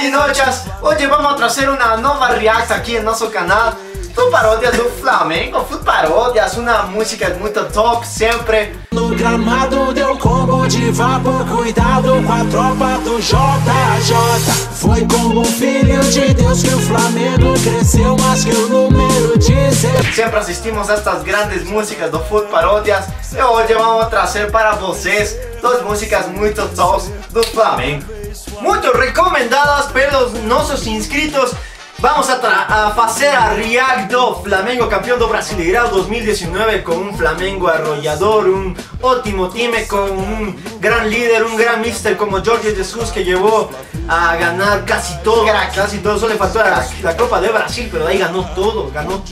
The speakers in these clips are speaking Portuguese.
Maginochas, hoje vamos trazer uma nova react aqui no nosso canal do paródia do Flamengo, Foot Paródias, uma música muito top sempre. No gramado deu combo de vapor, cuidado com a tropa do JJ. Foi como um filho de Deus que o Flamengo cresceu mais que o número 16. Sempre assistimos estas grandes músicas do Foot Paródias e hoje vamos trazer para vocês duas músicas muito tops do Flamengo. Muito recomendadas pelos nossos inscritos. Vamos a fazer a react do Flamengo campeão do Brasileirão 2019 com um Flamengo arrollador, um ótimo time com um gran líder, um gran mister como Jorge Jesus que llegó a ganar casi todo, solo le faltó la Copa de Brasil, pero ahí ganó todo.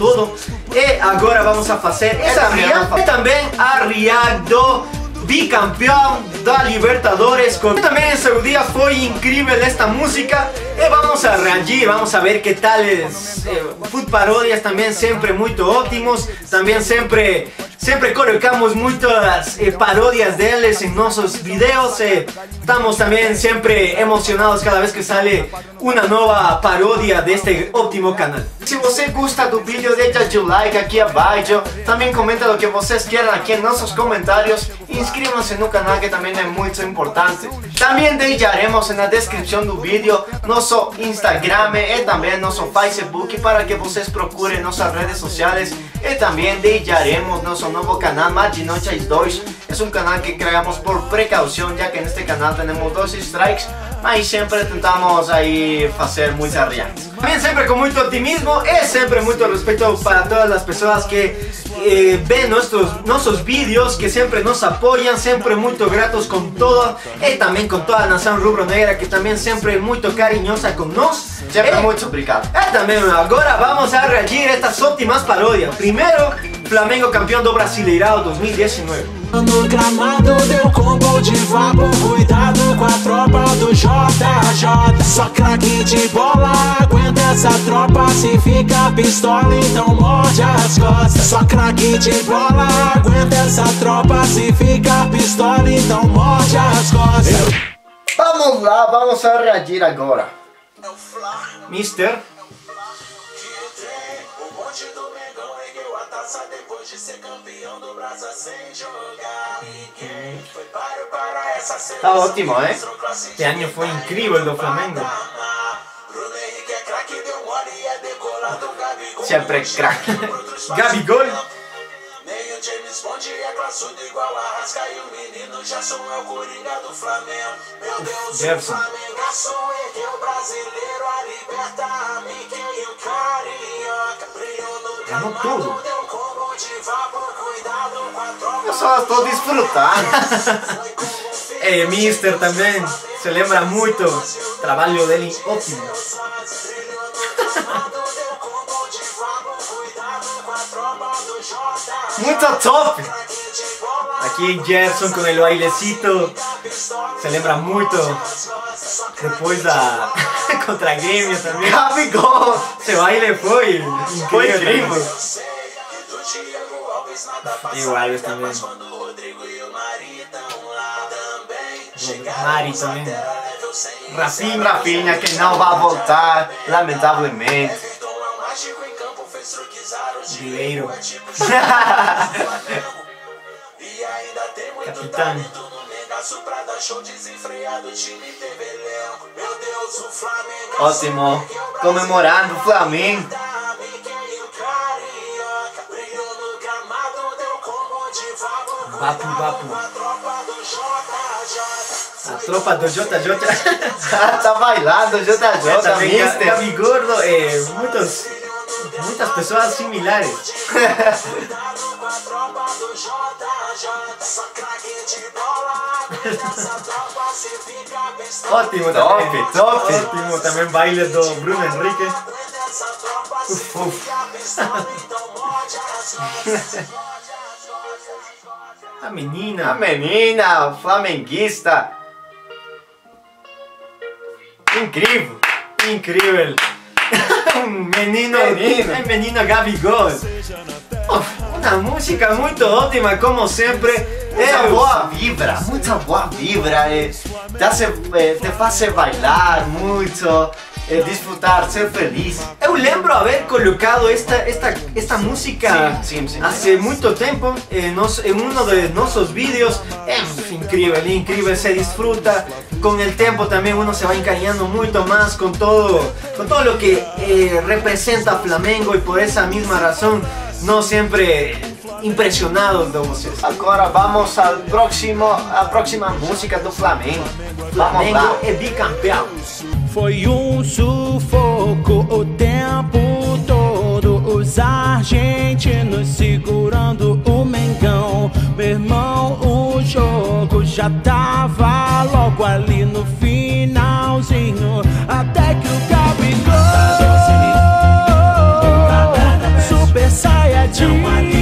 E agora vamos a fazer essa react e também a react do bicampeão da Libertadores. Também em seu dia foi incrível esta música e vamos a reagir, vamos a ver que tal Foot Paródias também sempre muito ótimos, também sempre colocamos muitas paródias deles em nossos vídeos. Estamos também sempre emocionados cada vez que sale uma nova paródia deste ótimo canal. Se você gosta do vídeo, deixa o like aqui abaixo, também comenta o que vocês querem aqui nos nossos comentários, inscrevam-se no canal que também é muito importante. Também deixaremos na descrição do vídeo nosso Instagram e também nosso Facebook para que vocês procurem nossas redes sociais e também deixaremos nosso novo canal Maginochas 2. É um canal que criamos por precaução, já que neste canal temos 2 strikes, mas sempre tentamos aí fazer muitas reacts. Também sempre com muito otimismo e sempre muito respeito para todas as pessoas que ven nossos vídeos, que sempre nos apoiam, sempre muito gratos com todo e também com toda a nação rubro-negra que também sempre muito carinhosa com nós. Sempre muito obrigado. E também agora vamos a reagir a estas ótimas paródias. Primeiro, Flamengo campeão do Brasileirão 2019. No gramado deu combo de vapor, cuidado com a tropa do JJ. Só craque de bola aguenta essa tropa, se fica pistola então morde as costas. Só craque de bola aguenta essa tropa, se fica pistola então morde as costas. Vamos lá, vamos a reagir agora. Mister. Depois de ser campeão do Brasil sem jogar, ninguém foi para essa seleção. Tá ótimo, hein? Este ano foi incrível do Flamengo. Sempre craque. Gabigol. Nem o James Bond é classudo igual a Rasca e o menino Gerson é o Coringa do Flamengo. Meu Deus, Gerson. o Flamengaço é que o brasileiro a liberta a Mickey e o Carioca. Brilhou no gramado, deu combo de vapor, cuidado com a tropa. Eu só estou desfrutando. Mister também, se lembra muito, o trabalho dele ótimo. Muito top! Aqui Gerson com o bailecito, se lembra muito depois da contra a Grêmio também. Gabigol! Esse baile foi incrível. E o Alves também. Mari também. Rafinha que não vai voltar, lamentavelmente. Brasileiro. Capitão. Ótimo. Comemorando o Flamengo. Vapo. A tropa do JJ. Tá bailando, JJ, Mister. Gabigol, muitas pessoas similares. Ótimo também. Top. Ótimo também baile do Bruno Henrique. A menina, flamenguista. Incrível. Menino Gabigol. Uma música muito ótima, como sempre. muita boa vibra, te faz bailar muito, disfrutar, ser feliz. Eu lembro haber colocado esta música hace muito tempo em uno de nossos vídeos. Es incrível, se disfruta. Con el tiempo también uno se va encariñando mucho más con todo lo que representa Flamengo, y por esa misma razón no siempre impressionados de vocês. Agora vamos à próxima música do Flamengo. Vamos lá. Flamengo é bicampeão. Foi sufoco o tempo todo, os argentinos segurando o Mengão. Meu irmão, o jogo já tava logo ali no finalzinho, até que o Gabigol, Super Saiyajin,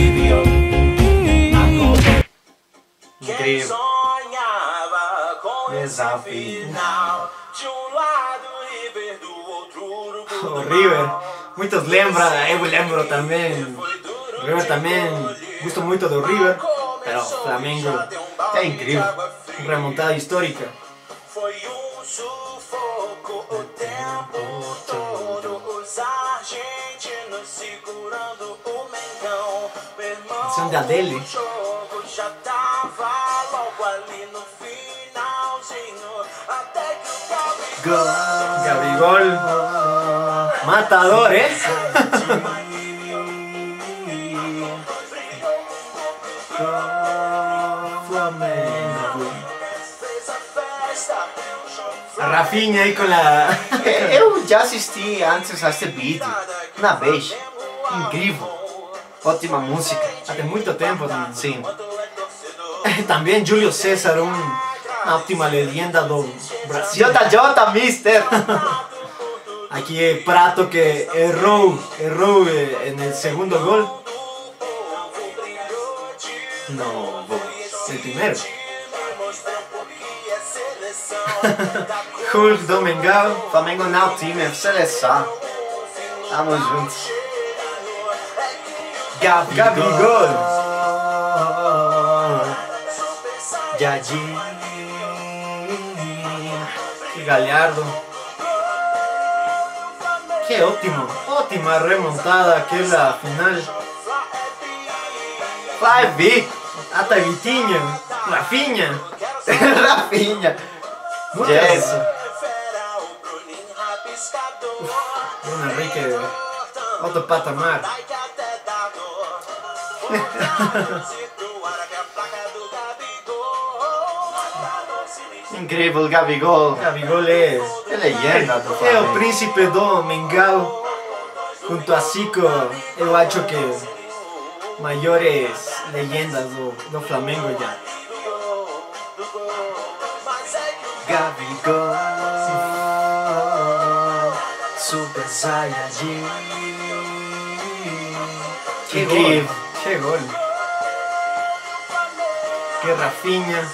incrível. Sonhava com esse final. De lado River, do outro O River, muitos lembram, eu lembro também. River também, gosto muito do River, mas Flamengo é incrível, remontada histórica. Foi sufoco o tempo todo, os argentinos segurando o Mengão. Meu irmão, Canção de Adele. o jogo já tava logo ali no finalzinho, até que o Gabigol, matador, Flamengo. A Rafinha aí com a... Eu já assisti antes a esse vídeo, uma vez. Incrível. Ótima música. Há muito tempo também. Sim. Também Júlio César, uma ótima leyenda do Brasil. JJ, mister. Aqui é Prato que errou no segundo gol. Não vou. El primeiro. Hulk do Mengão. Flamengo não é o time, é seleção. Tamo juntos. Gabigol. Jadinho. Que Galhardo. Que ótima remontada aquela final. Vai vir. Hasta Vitinho, Rafinha. Rafinha. Yes. Bruno Henrique, outro patamar. Incrível, Gabigol. Gabigol é leyenda do o Flamengo. príncipe do Mengão. Junto a Zico, eu acho que maiores leyendas do Flamengo já. Gabigol, Super Saiyajin. Que gol! Que gol! Que Rafinha!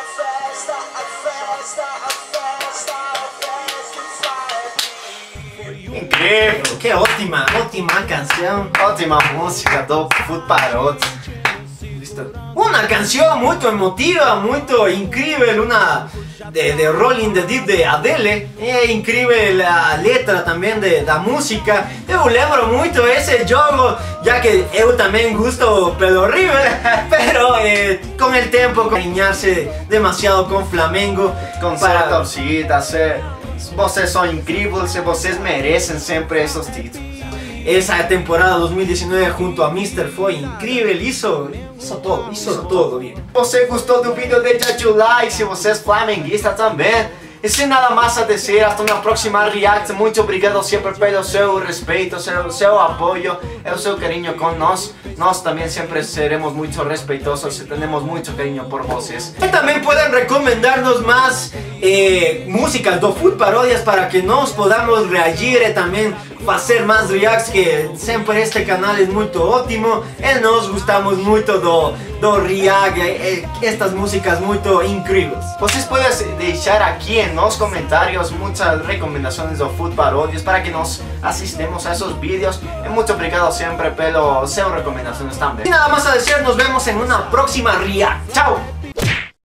Incrível! Que ótima canção! Ótima música do Foot Paródias. Una canción muy emotiva, muy increíble, una de Rolling the Deep de Adele. É incrível a letra também da música. Eu lembro muito esse jogo, já que eu também gosto pelo River, pero com o tempo cariñarse demasiado com Flamengo. Com sua torcida, vocês são incríveis e vocês merecem sempre esses títulos. Essa temporada 2019 junto a Mister foi incrível, hizo todo bien. Você gostou do vídeo, deixa o like, se você é flamenguista também. E sem nada mais a dizer, hasta uma próxima react. Muito obrigado sempre pelo seu respeito, seu apoio e o seu carinho com nós. Nós também sempre seremos muito respeitosos e temos muito carinho por vocês. E também podem recomendar-nos mais músicas do Foot Paródias para que nós podamos reagir e também fazer mais reacts, que sempre este canal é muito ótimo e nós gostamos muito do react, estas músicas muito incríveis. Vocês podem deixar aqui nos comentários muitas recomendações do Food Parodias para que nós assistamos a esos vídeos. E muito obrigado sempre pelas suas recomendações também. E nada mais a dizer, nos vemos em uma próxima react. Tchau!